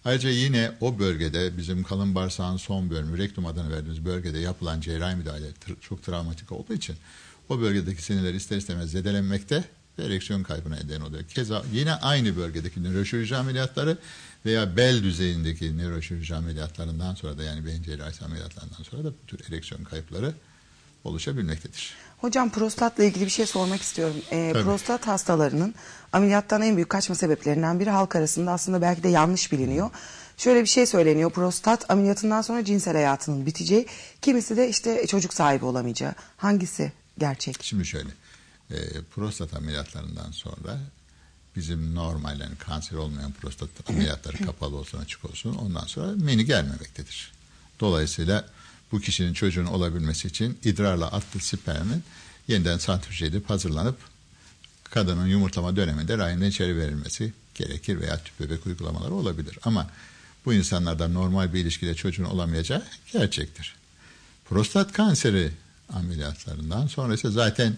Ayrıca yine o bölgede bizim kalın bağırsağın son bölümü, rektum adını verdiğimiz bölgede yapılan cerrahi müdahale çok travmatik olduğu için o bölgedeki sinirler ister istemez zedelenmekte ve ereksiyon kaybına neden oluyor. Keza yine aynı bölgedeki nöroşirurji ameliyatları veya bel düzeyindeki nöroşirurji ameliyatlarından sonra da, yani beyin cerrahisi ameliyatlarından sonra da bu tür ereksiyon kayıpları oluşabilmektedir. Hocam, prostatla ilgili bir şey sormak istiyorum. Prostat hastalarının ameliyattan en büyük kaçma sebeplerinden biri halk arasında aslında belki de yanlış biliniyor. Şöyle bir şey söyleniyor: prostat ameliyatından sonra cinsel hayatının biteceği, kimisi de işte çocuk sahibi olamayacağı. Hangisi gerçek? Şimdi şöyle, prostat ameliyatlarından sonra bizim normal, yani kanser olmayan prostat ameliyatları kapalı olsun açık olsun, ondan sonra meni gelmemektedir. Dolayısıyla bu kişinin çocuğun olabilmesi için idrarla attığı spermin yeniden santrifüj edip hazırlanıp kadının yumurtlama döneminde rahimden içeri verilmesi gerekir veya tüp bebek uygulamaları olabilir. Ama bu insanlarda normal bir ilişkide çocuğun olamayacağı gerçektir. Prostat kanseri ameliyatlarından sonra ise zaten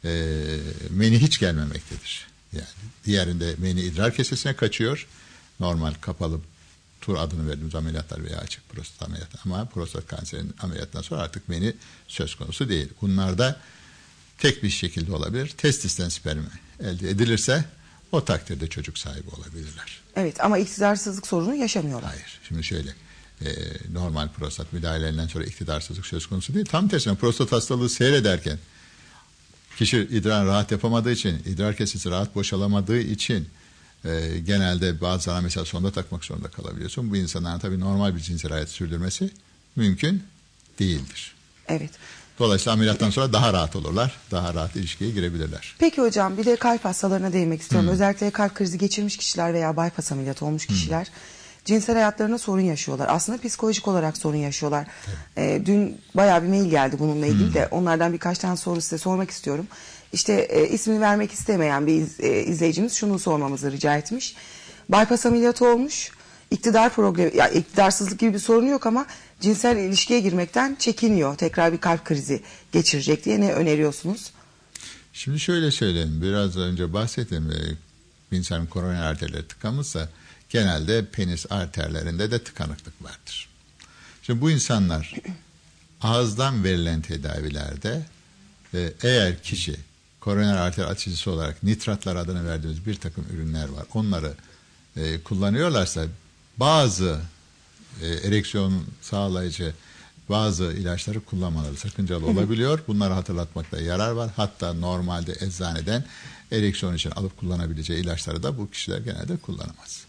meni hiç gelmemektedir. Yani diğerinde meni idrar kesesine kaçıyor. Normal kapalı tur adını verdiğimiz ameliyatlar veya açık prostat ameliyatı. Ama prostat kanserinin ameliyatından sonra artık meni söz konusu değil. Bunlarda tek bir şekilde olabilir. Testisten sperm elde edilirse o takdirde çocuk sahibi olabilirler. Evet, ama iktidarsızlık sorunu yaşamıyorlar. Hayır. Şimdi şöyle, normal prostat müdahalelerinden sonra iktidarsızlık söz konusu değil. Tam tersine prostat hastalığı seyrederken kişi idrar rahat yapamadığı için, idrar kesesi rahat boşalamadığı için genelde bazılarına mesela sonda takmak zorunda kalabiliyorsun. Bu insanların tabii normal bir cinsel hayat sürdürmesi mümkün değildir. Evet. Dolayısıyla ameliyattan sonra daha rahat olurlar. Daha rahat ilişkiye girebilirler. Peki hocam, bir de kalp hastalarına değinmek istiyorum. Özellikle kalp krizi geçirmiş kişiler veya bypass ameliyatı olmuş kişiler cinsel hayatlarına sorun yaşıyorlar. Aslında psikolojik olarak sorun yaşıyorlar. Dün bayağı bir mail geldi bununla ilgili de onlardan birkaç tane soru size sormak istiyorum. İşte ismini vermek istemeyen bir izleyicimiz şunu sormamızı rica etmiş. Bypass ameliyatı olmuş. İktidar problemi, ya iktidarsızlık gibi bir sorunu yok ama cinsel ilişkiye girmekten çekiniyor. Tekrar bir kalp krizi geçirecek diye, ne öneriyorsunuz? Şimdi şöyle söyleyeyim. Biraz önce bahsettim. Bir insanın koroner arterleri tıkanmışsa genelde penis arterlerinde de tıkanıklık vardır. Şimdi bu insanlar ağızdan verilen tedavilerde eğer kişi koroner arter açıcısı olarak nitratlar adını verdiğimiz bir takım ürünler var. Onları kullanıyorlarsa bazı ereksiyon sağlayıcı bazı ilaçları kullanmaları sakıncalı olabiliyor. Bunları hatırlatmakta yarar var. Hatta normalde eczaneden ereksiyon için alıp kullanabileceği ilaçları da bu kişiler genelde kullanamaz.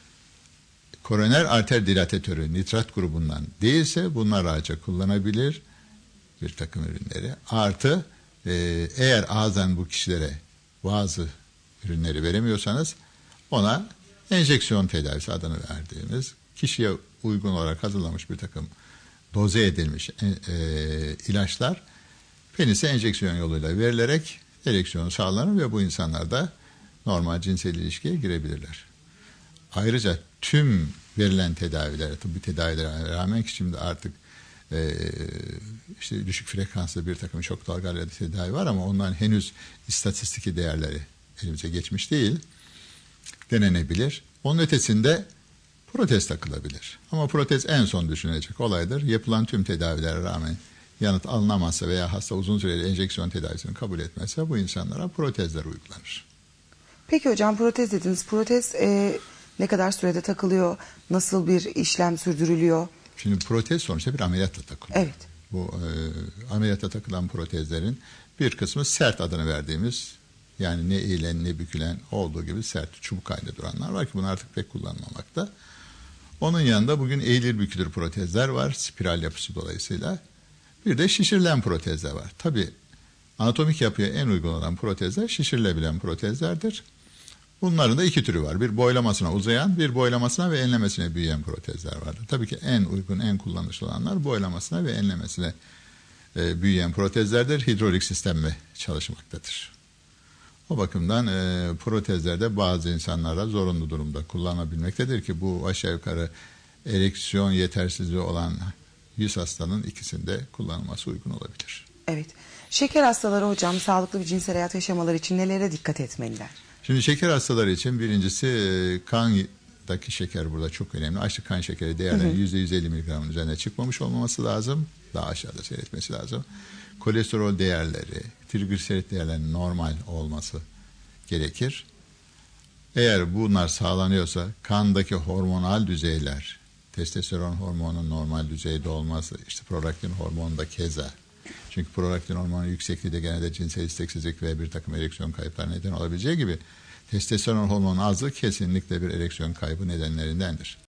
Koroner arter dilatatörü nitrat grubundan değilse bunlar rahatça kullanabilir bir takım ürünleri. Artı eğer ağızdan bu kişilere bazı ürünleri veremiyorsanız ona enjeksiyon tedavisi adını verdiğimiz kişiye uygun olarak hazırlanmış bir takım doze edilmiş ilaçlar penise enjeksiyon yoluyla verilerek ereksiyonu sağlanır ve bu insanlar da normal cinsel ilişkiye girebilirler. Ayrıca tüm verilen tedaviler, tıbbi tedavilere rağmen ki şimdi artık işte düşük frekanslı bir takım şok dalgaları tedavi var ama onların henüz istatistiki değerleri elimize geçmiş değil. Denenebilir. Onun ötesinde protez takılabilir. Ama protez en son düşünülecek olaydır. Yapılan tüm tedavilere rağmen yanıt alınamazsa veya hasta uzun süreli enjeksiyon tedavisini kabul etmezse bu insanlara protezler uygulanır. Peki hocam, protez dediniz. Protez ne kadar sürede takılıyor? Nasıl bir işlem sürdürülüyor? Şimdi protez sonuçta bir ameliyatla takılıyor. Evet. Bu ameliyata takılan protezlerin bir kısmı sert adını verdiğimiz, yani ne eğilen ne bükülen olduğu gibi sert çubuk halinde duranlar var ki bunlar artık pek kullanılmamakta. Onun yanında bugün eğilir bükülür protezler var spiral yapısı dolayısıyla. Bir de şişirilen protezler var. Tabii anatomik yapıya en uygun olan protezler şişirilebilen protezlerdir. Bunların da iki türü var. Bir boylamasına uzayan, bir boylamasına ve enlemesine büyüyen protezler vardır. Tabii ki en uygun, en kullanışlı olanlar boylamasına ve enlemesine büyüyen protezlerdir. Hidrolik sistemle çalışmaktadır. O bakımdan protezlerde bazı insanlara zorunlu durumda kullanabilmektedir ki bu aşağı yukarı ereksiyon yetersizliği olan 100 hastanın ikisinde kullanılması uygun olabilir. Evet. Şeker hastaları hocam sağlıklı bir cinsel hayat yaşamaları için nelere dikkat etmeliler? Şimdi şeker hastaları için birincisi kan kandaki şeker burada çok önemli. Açlık kan şekeri değerlerinin %150 mg'ın üzerine çıkmamış olmaması lazım. Daha aşağıda seyretmesi lazım. Kolesterol değerleri, trigliserit değerlerinin normal olması gerekir. Eğer bunlar sağlanıyorsa kandaki hormonal düzeyler, testosteron hormonunun normal düzeyde olması, işte prolaktin hormonu da keza. Çünkü prolaktin hormonu yüksekliği de genelde cinsel isteksizlik ve bir takım ereksiyon kayıpları neden olabileceği gibi testosteron hormonu azlığı kesinlikle bir ereksiyon kaybı nedenlerindendir.